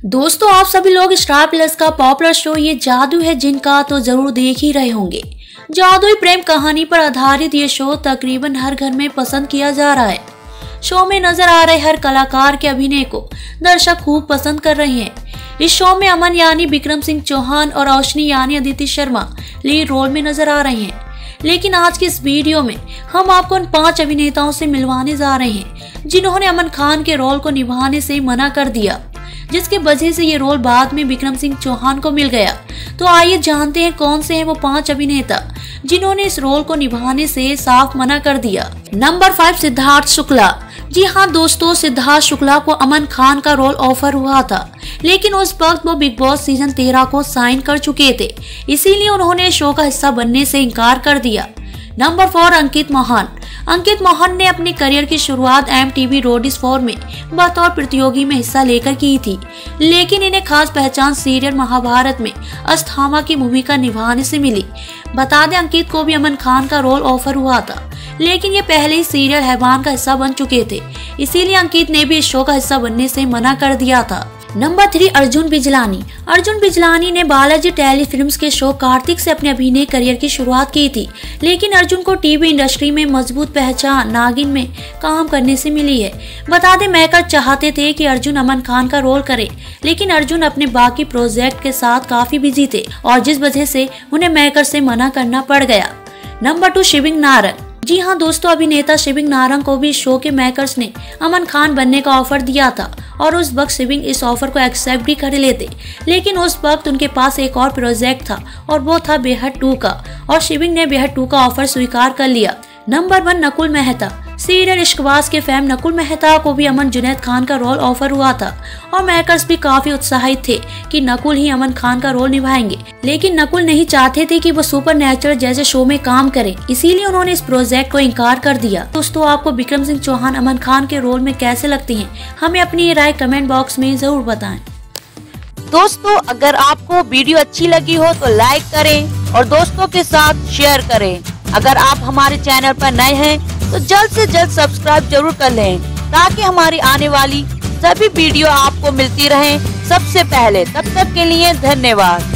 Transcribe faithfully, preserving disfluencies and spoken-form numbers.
दोस्तों, आप सभी लोग स्टार प्लस का पॉपुलर शो ये जादू है जिनका तो जरूर देख ही रहे होंगे। जादुई प्रेम कहानी पर आधारित ये शो तकरीबन हर घर में पसंद किया जा रहा है। शो में नजर आ रहे हर कलाकार के अभिनय को दर्शक खूब पसंद कर रहे हैं। इस शो में अमन यानी विक्रम सिंह चौहान और रोशनी यानी अदिति शर्मा लीड रोल में नजर आ रहे हैं। लेकिन आज की इस वीडियो में हम आपको उन पांच अभिनेताओं से मिलवाने जा रहे हैं जिन्होंने अमन खान के रोल को निभाने से मना कर दिया, जिसके वजह से ये रोल बाद में विक्रम सिंह चौहान को मिल गया। तो आइए जानते हैं कौन से हैं वो पांच अभिनेता जिन्होंने इस रोल को निभाने से साफ मना कर दिया। Number five, Siddharth Shukla. जी हाँ दोस्तों, सिद्धार्थ शुक्ला को अमन खान का रोल ऑफर हुआ था, लेकिन उस वक्त वो बिग बॉस सीजन तेरह को साइन कर चुके थे, इसीलिए उन्होंने शो का हिस्सा बनने से इनकार कर दिया। Number four, Ankit Mohan. अंकित मोहन ने अपने करियर की शुरुआत M T V Roadies four में बतौर प्रतियोगी में हिस्सा लेकर की थी, लेकिन इन्हें खास पहचान सीरियल महाभारत में अस्थामा की भूमिका निभाने से मिली। बता दें, अंकित को भी अमन खान का रोल ऑफर हुआ था, लेकिन ये पहले ही सीरियल हैवान का हिस्सा बन चुके थे, इसीलिए अंकित ने भी इस शो का हिस्सा बनने से मना कर दिया था। Number three, Arjun Bijlani. अर्जुन बिजलानी ने बालाजी टेलीफिल्म्स के शो कार्तिक से अपने अभिनय करियर की शुरुआत की थी, लेकिन अर्जुन को टीवी इंडस्ट्री में मजबूत पहचान नागिन में काम करने से मिली है। बता दें, मेकर चाहते थे कि अर्जुन अमन खान का रोल करे, लेकिन अर्जुन अपने बाकी प्रोजेक्ट के साथ काफी बिजी थे और जिस वजह से उन्हें मेकर से मना करना पड़ गया। Number two, Shivin Narang. जी हाँ दोस्तों, अभिनेता शिविंग नारंग को भी शो के मेकर्स ने अमन खान बनने का ऑफर दिया था और उस वक्त शिविंग इस ऑफर को एक्सेप्ट भी कर लेते, लेकिन उस वक्त उनके पास एक और प्रोजेक्ट था और वो था बेहद टू का, और शिविंग ने बेहद टू का ऑफर स्वीकार कर लिया। Number one, Nakul Mehta. Serial Ishqbaaz के फैम नकुल मेहता को भी अमन जुनैद खान का रोल ऑफर हुआ था और मेकर्स भी काफी उत्साहित थे कि नकुल ही अमन खान का रोल निभाएंगे, लेकिन नकुल नहीं चाहते थे कि वो सुपर नेचुरल जैसे शो में काम करें, इसीलिए उन्होंने इस प्रोजेक्ट को इनकार कर दिया। दोस्तों, आपको विक्रम सिंह चौहान अमन खान के रोल में कैसे लगते हैं, हमें अपनी राय कमेंट बॉक्स में जरूर बताएं। दोस्तों, अगर आपको वीडियो अच्छी लगी हो तो लाइक करें और दोस्तों के साथ शेयर करें। अगर आप हमारे चैनल पर नए हैं तो जल्द से जल्द सब्सक्राइब जरूर कर लें, ताकि हमारी आने वाली सभी वीडियो आपको मिलती रहें सबसे पहले। तब तक के लिए धन्यवाद।